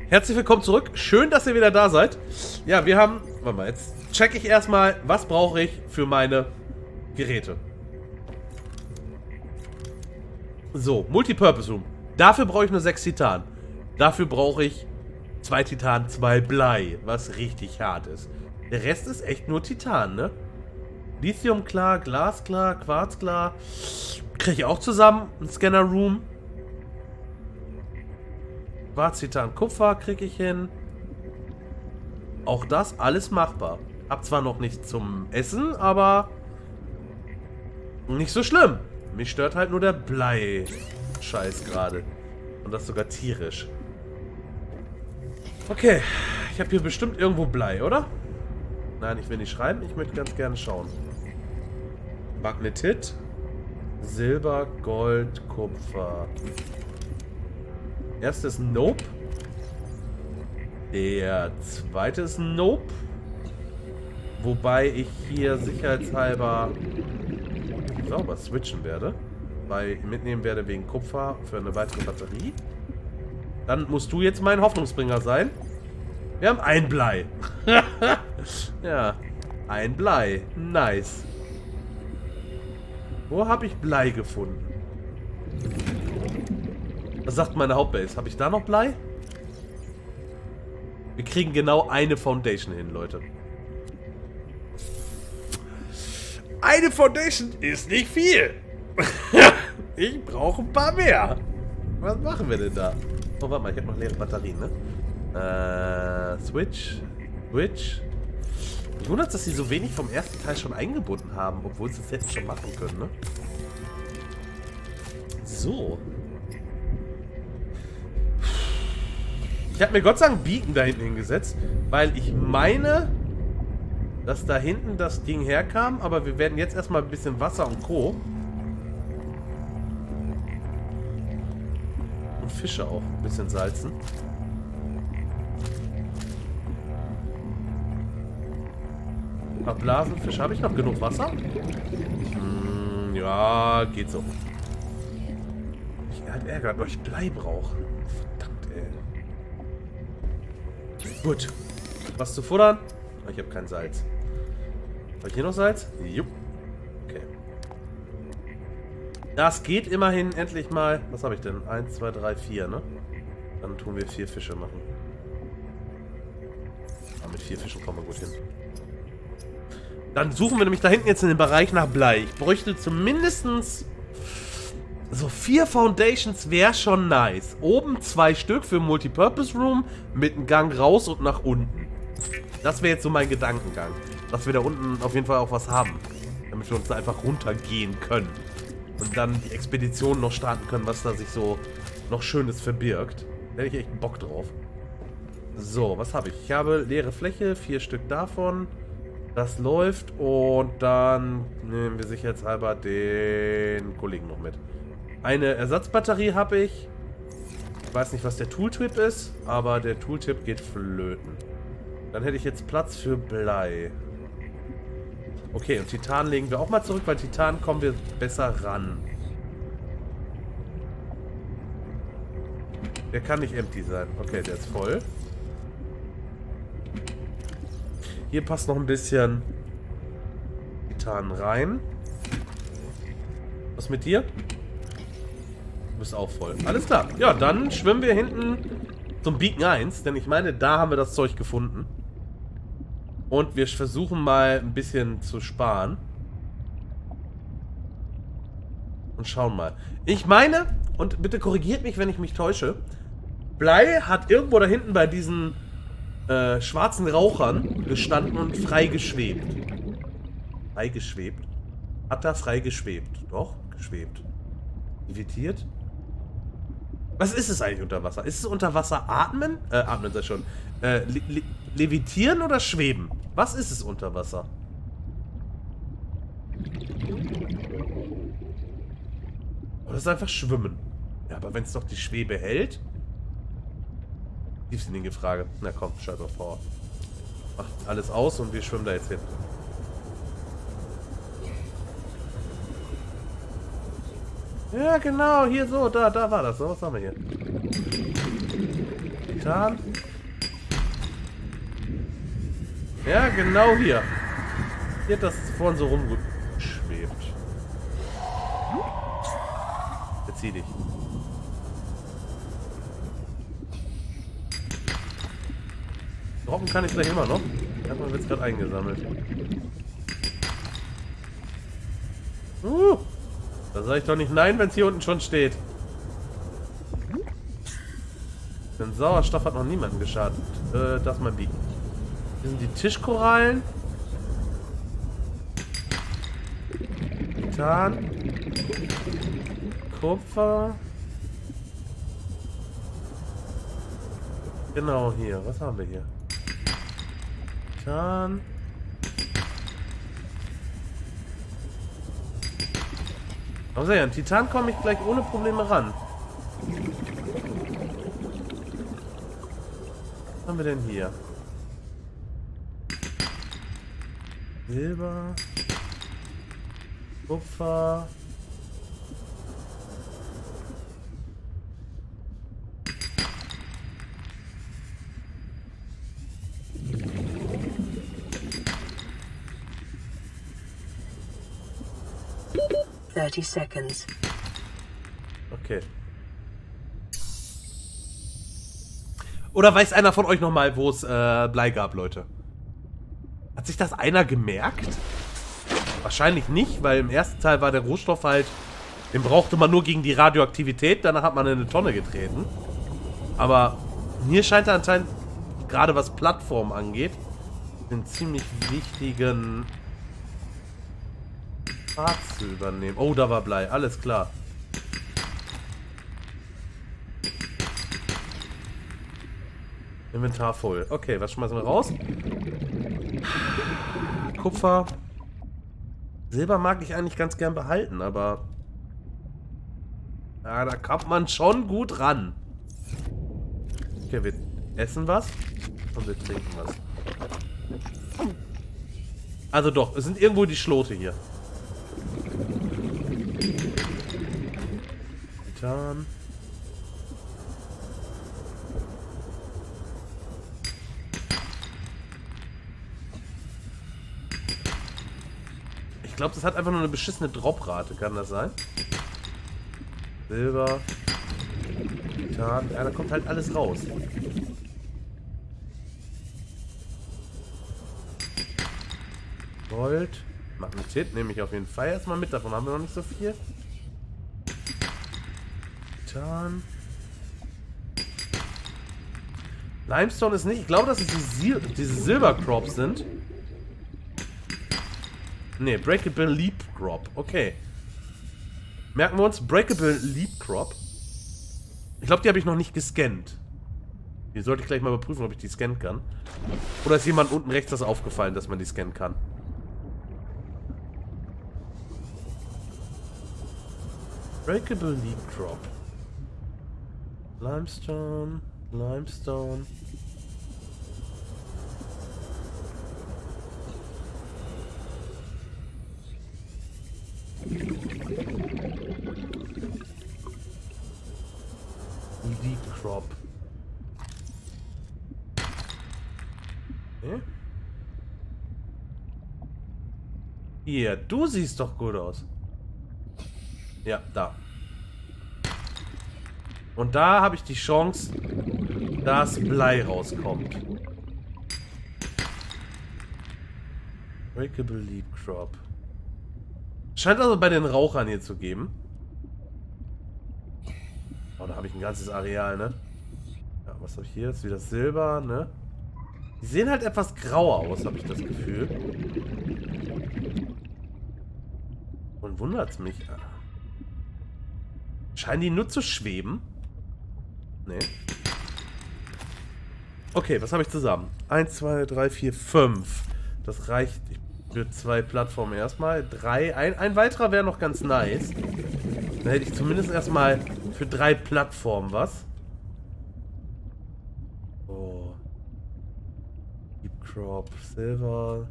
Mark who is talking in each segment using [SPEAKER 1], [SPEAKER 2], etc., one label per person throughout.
[SPEAKER 1] Herzlich willkommen zurück. Schön, dass ihr wieder da seid. Ja, wir haben... Warte mal, jetzt checke ich erstmal, was brauche ich für meine Geräte. So, Multipurpose Room. Dafür brauche ich nur 6 Titan. Dafür brauche ich 2 Titan, 2 Blei, was richtig hart ist. Der Rest ist echt nur Titan, ne? Lithium klar, Glas klar, Quarz klar. Kriege ich auch zusammen. Ein Scanner Room. Quarz, Titan, Kupfer kriege ich hin. Auch das alles machbar. Hab zwar noch nichts zum Essen, aber nicht so schlimm. Mich stört halt nur der Blei-Scheiß gerade. Und das sogar tierisch. Okay, ich habe hier bestimmt irgendwo Blei, oder? Nein, ich will nicht schreiben. Ich möchte ganz gerne schauen. Magnetit, Silber, Gold, Kupfer. Erstes Nope. Der zweite ist Nope. Wobei ich hier sicherheitshalber sauber switchen werde. Weil ich mitnehmen werde wegen Kupfer für eine weitere Batterie. Dann musst du jetzt mein Hoffnungsbringer sein. Wir haben ein Blei. Ja, ein Blei. Nice. Wo habe ich Blei gefunden? Was sagt meine Hauptbase? Habe ich da noch Blei? Wir kriegen genau eine Foundation hin, Leute. Eine Foundation ist nicht viel. Ich brauche ein paar mehr. Was machen wir denn da? Oh, warte mal, ich habe noch leere Batterien, ne? Switch. Switch. Mich wundert, dass sie so wenig vom ersten Teil schon eingebunden haben, obwohl sie es jetzt schon machen können, ne? So. Ich habe mir Gott sei Dank Beacon da hinten hingesetzt, weil ich meine, dass da hinten das Ding herkam, aber wir werden jetzt erstmal ein bisschen Wasser und Co. Und Fische auch ein bisschen salzen. Ein paar Blasenfische. Habe ich noch genug Wasser? Ja, geht so. Ich halt ärgert, weil ich Blei brauche. Verdammt, ey. Gut. Was zu futtern? Ich habe kein Salz. Habe ich hier noch Salz? Jupp. Okay. Das geht immerhin endlich mal. Was habe ich denn? 1, 2, 3, 4, ne? Dann tun wir 4 Fische machen. Aber mit 4 Fischen kommen wir gut hin. Dann suchen wir nämlich da hinten jetzt in dem Bereich nach Blei. Ich bräuchte zumindestens so 4 Foundations wäre schon nice. Oben 2 Stück für Multipurpose Room mit einem Gang raus und nach unten. Das wäre jetzt so mein Gedankengang. Dass wir da unten auf jeden Fall auch was haben. Damit wir uns da einfach runtergehen können. Und dann die Expedition noch starten können, was da sich so noch Schönes verbirgt. Da hätte ich echt Bock drauf. So, was habe ich? Ich habe leere Fläche, 4 Stück davon. Das läuft und dann nehmen wir sicherheitshalber den Kollegen noch mit. Eine Ersatzbatterie habe ich. Ich weiß nicht, was der Tooltip ist, aber der Tooltip geht flöten. Dann hätte ich jetzt Platz für Blei. Okay, und Titan legen wir auch mal zurück, weil Titan kommen wir besser ran. Der kann nicht empty sein. Okay, der ist voll. Hier passt noch ein bisschen Titan rein. Was mit dir? Du bist auch voll. Alles klar. Ja, dann schwimmen wir hinten zum Beacon 1, denn ich meine, da haben wir das Zeug gefunden. Und wir versuchen mal ein bisschen zu sparen. Und schauen mal. Ich meine, und bitte korrigiert mich, wenn ich mich täusche, Blei hat irgendwo da hinten bei diesen schwarzen Rauchern gestanden und frei geschwebt. Frei geschwebt? Hat da frei geschwebt? Doch, geschwebt. Levitiert? Was ist es eigentlich unter Wasser? Ist es unter Wasser atmen? Atmen sei schon. Levitieren oder schweben? Was ist es unter Wasser? Oder ist es einfach schwimmen? Ja, aber wenn es doch die Schwebe hält? Tiefsinnige Frage. Na komm, schalt mal vor. Macht alles aus und wir schwimmen da jetzt hin. Ja, genau, hier so, da war das. So, was haben wir hier? Titan. Ja, genau hier. Hier hat das vorhin so rumgeschwebt. Bezieh dich. Droppen kann ich gleich immer noch. Erstmal wird es gerade eingesammelt. Da sage ich doch nicht nein, wenn es hier unten schon steht. Denn Sauerstoff hat noch niemanden geschadet. Das mal bieten. Hier sind die Tischkorallen. Titan. Kupfer. Genau hier. Was haben wir hier? Titan. Aber ja, an Titan komme ich gleich ohne Probleme ran. Was haben wir denn hier? Silber. Kupfer.
[SPEAKER 2] Seconds.
[SPEAKER 1] Okay. Oder weiß einer von euch nochmal, wo es Blei gab, Leute? Hat sich das einer gemerkt? Wahrscheinlich nicht, weil im ersten Teil war der Rohstoff halt, den brauchte man nur gegen die Radioaktivität, danach hat man in eine Tonne getreten. Aber hier scheint er anscheinend, gerade was Plattform angeht, einen ziemlich wichtigen Part zu übernehmen. Oh, da war Blei, alles klar. Inventar voll. Okay, was schmeißen wir raus? Kupfer. Silber mag ich eigentlich ganz gern behalten, aber ja, da kommt man schon gut ran. Okay, wir essen was und wir trinken was. Also doch, es sind irgendwo die Schlote hier. Titan. Ich glaube, das hat einfach nur eine beschissene Droprate, kann das sein? Silber. Titan. Ja, da kommt halt alles raus. Gold. Magnetit nehme ich auf jeden Fall erstmal mit. Davon haben wir noch nicht so viel. Titan. Limestone ist nicht. Ich glaube, dass es diese Silbercrops sind. Ne, Breakable Leap Crop. Okay. Merken wir uns, Breakable Leap Crop. Ich glaube, die habe ich noch nicht gescannt. Die sollte ich gleich mal überprüfen, ob ich die scannen kann. Oder ist jemand unten rechts das aufgefallen, dass man die scannen kann? Breakable Leap Crop. Limestone. Limestone. Leap Crop. Okay. Hier, du siehst doch gut aus. Ja, da. Und da habe ich die Chance, dass Blei rauskommt. Breakable Leap Crop. Scheint also bei den Rauchern hier zu geben. Oh, da habe ich ein ganzes Areal, ne? Ja, was habe ich hier? Ist wieder Silber, ne? Die sehen halt etwas grauer aus, habe ich das Gefühl. Und wundert's mich. Scheinen die nur zu schweben? Nee. Okay, was habe ich zusammen? 1, 2, 3, 4, 5. Das reicht für 2 Plattformen erstmal. 3. Ein weiterer wäre noch ganz nice. Dann hätte ich zumindest erstmal für 3 Plattformen was. Oh. Deep Crop, Silver.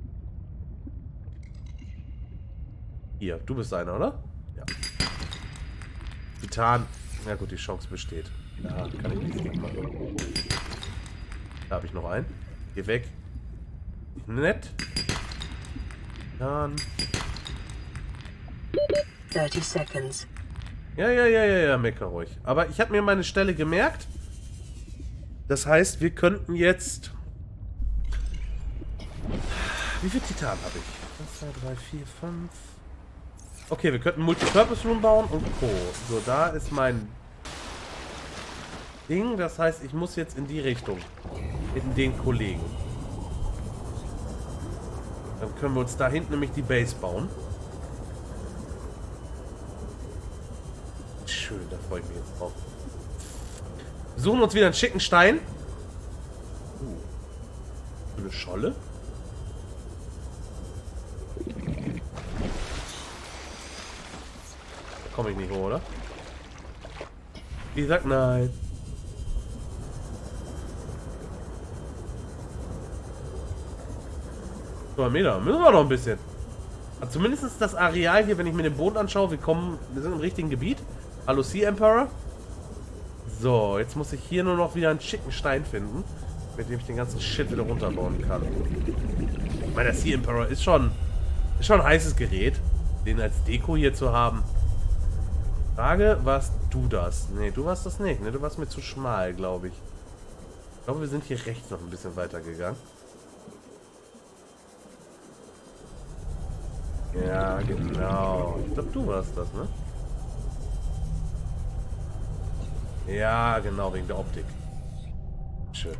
[SPEAKER 1] Hier, du bist einer, oder? Ja. Titan. Na gut, die Chance besteht. Da kann ich nichts gegen machen. Da habe ich noch einen. Geh weg. Nett. Dann.
[SPEAKER 2] 30 seconds.
[SPEAKER 1] Ja, mecker ruhig. Aber ich habe mir meine Stelle gemerkt. Das heißt, wir könnten jetzt... Wie viel Titan habe ich? 1, 2, 3, 4, 5... Okay, wir könnten Multipurpose Room bauen und Co. So, da ist mein Ding. Das heißt, ich muss jetzt in die Richtung. In den Kollegen. Dann können wir uns da hinten nämlich die Base bauen. Schön, da freue ich mich jetzt drauf. Wir suchen uns wieder einen schicken Stein. Eine Scholle. Da komme ich nicht hoch, oder? Wie gesagt, nein. So, Meter. Müssen wir noch ein bisschen. Also zumindest das Areal hier, wenn ich mir den Boden anschaue, wir sind im richtigen Gebiet. Hallo Sea Emperor. So, jetzt muss ich hier nur noch wieder einen schicken Stein finden, mit dem ich den ganzen Shit wieder runterbauen kann. Ich meine, der Sea Emperor ist schon ein heißes Gerät, den als Deko hier zu haben. Frage, warst du das? Nee, du warst das nicht, ne? Du warst mir zu schmal, glaube ich. Ich glaube, wir sind hier rechts noch ein bisschen weiter gegangen. Ja, genau. Ich glaube, du warst das, ne? Ja, genau, wegen der Optik. Schön.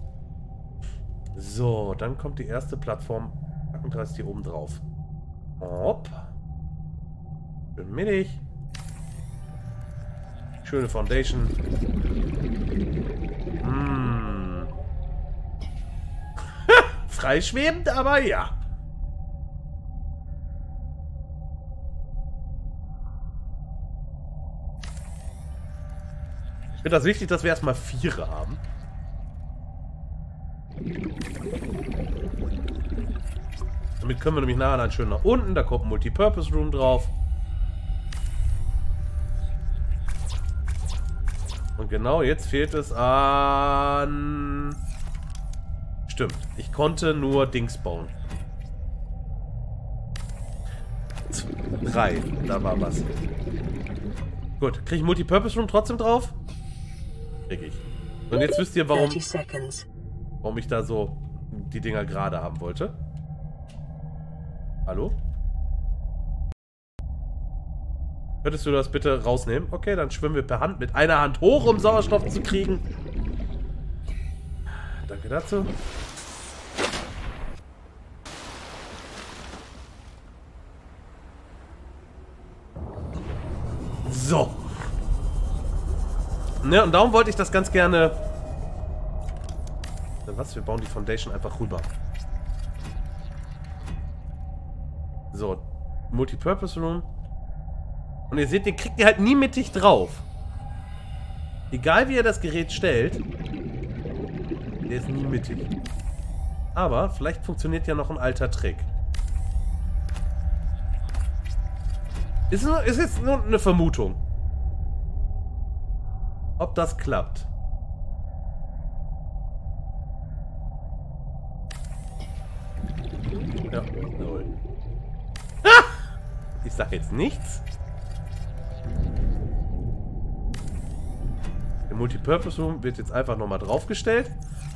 [SPEAKER 1] So, dann kommt die erste Plattform. Packen wir hier oben drauf. Hopp. Schön mittig. Schöne Foundation. Freischwebend, aber ja. Ich finde das wichtig, dass wir erstmal 4 haben. Damit können wir nämlich nachher dann schön nach unten. Da kommt ein Multipurpose Room drauf. Und genau jetzt fehlt es an... Stimmt. Ich konnte nur Dings bauen. 3. Da war was. Gut. Kriege ich Multipurpose Room trotzdem drauf? Krieg ich. Und jetzt wisst ihr, warum ich da so die Dinger gerade haben wollte. Hallo? Könntest du das bitte rausnehmen? Okay, dann schwimmen wir per Hand mit einer Hand hoch, um Sauerstoff zu kriegen. Danke dazu. So. Ne, und darum wollte ich das ganz gerne... Was? Wir bauen die Foundation einfach rüber. So. Multipurpose Room. Und ihr seht, den kriegt ihr halt nie mittig drauf. Egal wie ihr das Gerät stellt. Der ist nie mittig. Aber vielleicht funktioniert ja noch ein alter Trick. Ist jetzt nur eine Vermutung. Ob das klappt. Ja, null. Ah! Ich sag jetzt nichts. Der Multipurpose Room wird jetzt einfach nochmal draufgestellt.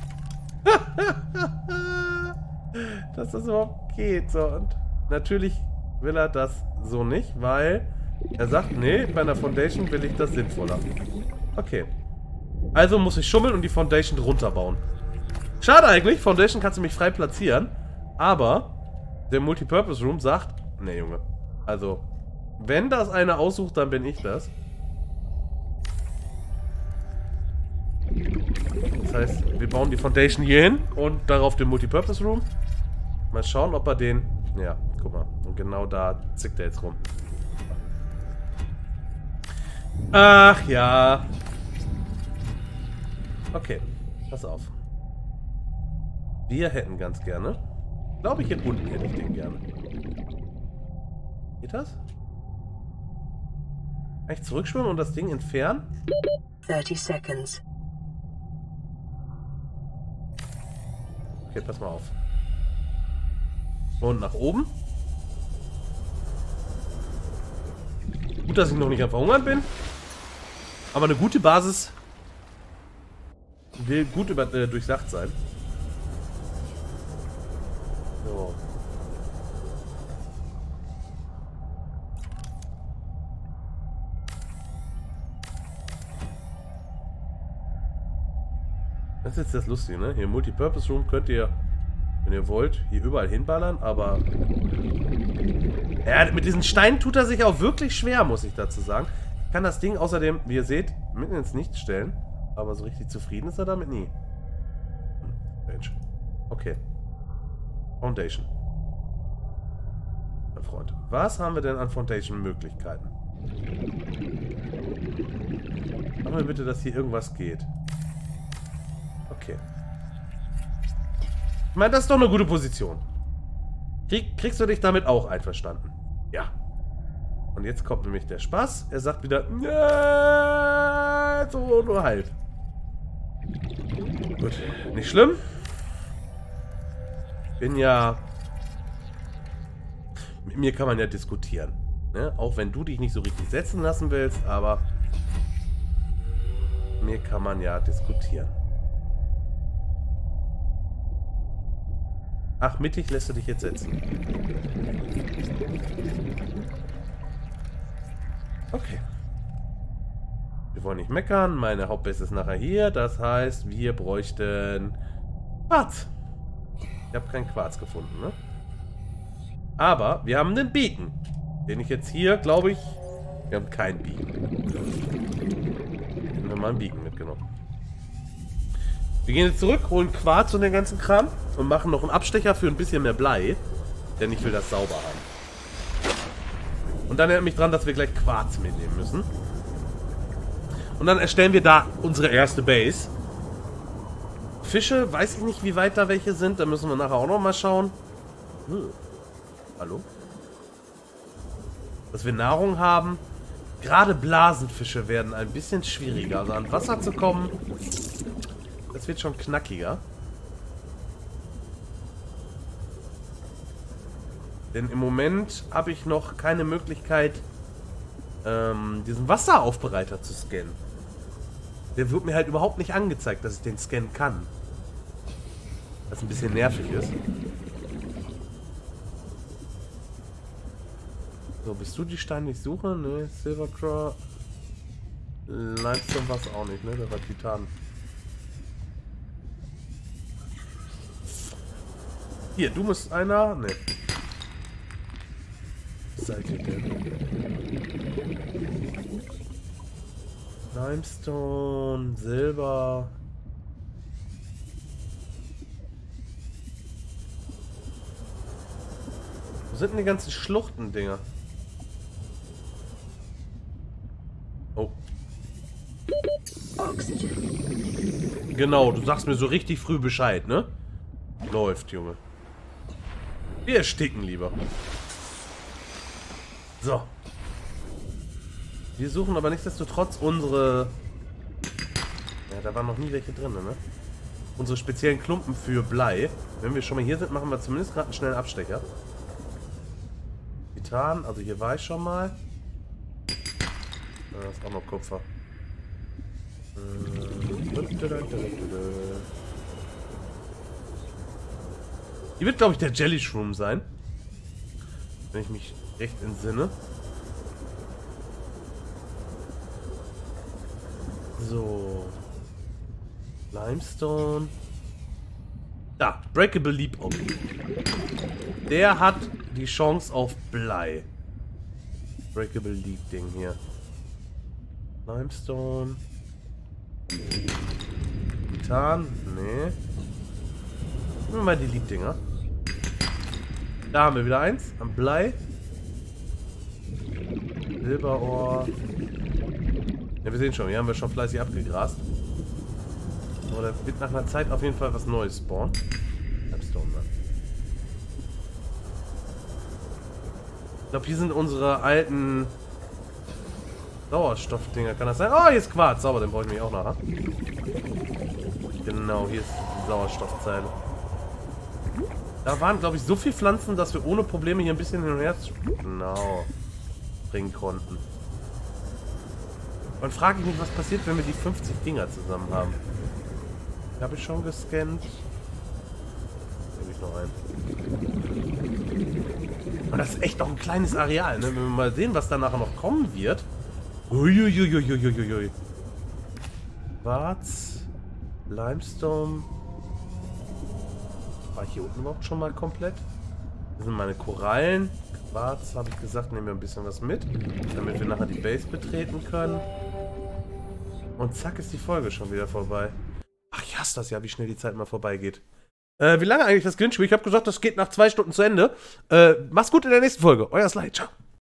[SPEAKER 1] Dass das überhaupt geht. So, und natürlich will er das so nicht, weil er sagt, nee, bei einer Foundation will ich das sinnvoller. Okay. Also muss ich schummeln und die Foundation drunter bauen. Schade eigentlich, Foundation kannst du mich frei platzieren, aber der Multipurpose Room sagt, nee, Junge. Also, wenn das einer aussucht, dann bin ich das. Das heißt, wir bauen die Foundation hier hin und darauf den Multipurpose Room. Mal schauen, ob er den... Ja, guck mal. Und genau da zickt er jetzt rum. Ach ja. Okay, pass auf. Wir hätten ganz gerne... Glaube ich, hier unten hätte ich den gerne. Geht das? Kann ich zurückschwimmen und das Ding entfernen?
[SPEAKER 2] 30 seconds.
[SPEAKER 1] Okay, pass mal auf. Und nach oben. Gut, dass ich noch nicht am Verhungern bin. Aber eine gute Basis will gut durchdacht sein. So. Das ist jetzt das Lustige, ne? Hier im Multipurpose Room könnt ihr, wenn ihr wollt, hier überall hinballern, aber... Ja, mit diesen Steinen tut er sich auch wirklich schwer, muss ich dazu sagen. Ich kann das Ding außerdem, wie ihr seht, mitten ins Nichts stellen. Aber so richtig zufrieden ist er damit nie. Mensch. Okay. Foundation. Mein Freund. Was haben wir denn an Foundation-Möglichkeiten? Sag mir bitte, dass hier irgendwas geht. Okay. Ich meine, das ist doch eine gute Position. Kriegst du dich damit auch einverstanden? Ja. Und jetzt kommt nämlich der Spaß. Er sagt wieder, so nur halb. Gut, nicht schlimm. Bin ja... Mit mir kann man ja diskutieren. Ne? Auch wenn du dich nicht so richtig setzen lassen willst, aber... Mit mir kann man ja diskutieren. Ach, mittig lässt du dich jetzt setzen. Okay. Wir wollen nicht meckern. Meine Hauptbase ist nachher hier. Das heißt, wir bräuchten Quarz. Ich habe keinen Quarz gefunden, ne? Aber wir haben einen Beacon. Den ich jetzt hier, glaube ich... Wir haben keinen Beacon. Wir haben mal einen Beacon mitgenommen. Wir gehen jetzt zurück, holen Quarz und den ganzen Kram und machen noch einen Abstecher für ein bisschen mehr Blei. Denn ich will das sauber haben. Und dann erinnert mich dran, dass wir gleich Quarz mitnehmen müssen. Und dann erstellen wir da unsere erste Base. Fische, weiß ich nicht, wie weit da welche sind. Da müssen wir nachher auch noch mal schauen. Hallo? Dass wir Nahrung haben. Gerade Blasenfische werden ein bisschen schwieriger. Also an Wasser zu kommen, das wird schon knackiger. Denn im Moment habe ich noch keine Möglichkeit, diesen Wasseraufbereiter zu scannen. Der wird mir halt überhaupt nicht angezeigt, dass ich den scannen kann. Was ein bisschen nervig ist. So, bist du die Steine nicht suchen? Ne, Silvercraw. Limestone war es auch nicht, ne? Der war Titan. Hier, du musst einer. Ne. Seid ihr denn? Limestone, Silber. Wo sind denn die ganzen Schluchten-Dinger? Oh. Genau, du sagst mir so richtig früh Bescheid, ne? Läuft, Junge. Wir ersticken lieber. So. Wir suchen aber nichtsdestotrotz unsere... Ja, da waren noch nie welche drin, ne? Unsere speziellen Klumpen für Blei. Wenn wir schon mal hier sind, machen wir zumindest gerade einen schnellen Abstecher. Titan, also hier war ich schon mal. Da ist auch noch Kupfer. Hier wird, glaube ich, der Jelly Shroom sein. Wenn ich mich recht entsinne. So. Limestone. Da, Breakable Leap Oak. Der hat die Chance auf Blei. Breakable Leap Ding hier. Limestone. Titan. Nee. Nehmen wir mal die Leap Dinger. Da haben wir wieder eins. Am Blei. Silberohr. Ja, wir sehen schon, hier haben wir schon fleißig abgegrast. Aber da wird nach einer Zeit auf jeden Fall was Neues spawnen. Limestone, ne? Ich glaube, hier sind unsere alten Sauerstoffdinger, kann das sein? Oh, hier ist Quarz. Sauber, den brauche ich mich auch nachher. Genau, hier ist die Sauerstoffzeile. Da waren, glaube ich, so viele Pflanzen, dass wir ohne Probleme hier ein bisschen hin und her bringen konnten. Und frage ich mich, was passiert, wenn wir die 50 Dinger zusammen haben. Die habe ich schon gescannt. Nehme ich noch ein. Und das ist echt noch ein kleines Areal, ne? Wenn wir mal sehen, was da nachher noch kommen wird. Uiuiuiuiuiui. Quarz. Limestone. War ich hier unten überhaupt schon mal komplett? Das sind meine Korallen. Quarz, habe ich gesagt, nehmen wir ein bisschen was mit, damit wir nachher die Base betreten können. Und zack ist die Folge schon wieder vorbei. Ach, ich hasse das ja, wie schnell die Zeit mal vorbeigeht. Wie lange eigentlich das Gewinnspiel? Ich habe gesagt, das geht nach 2 Stunden zu Ende. Mach's gut in der nächsten Folge. Euer Sly. Ciao.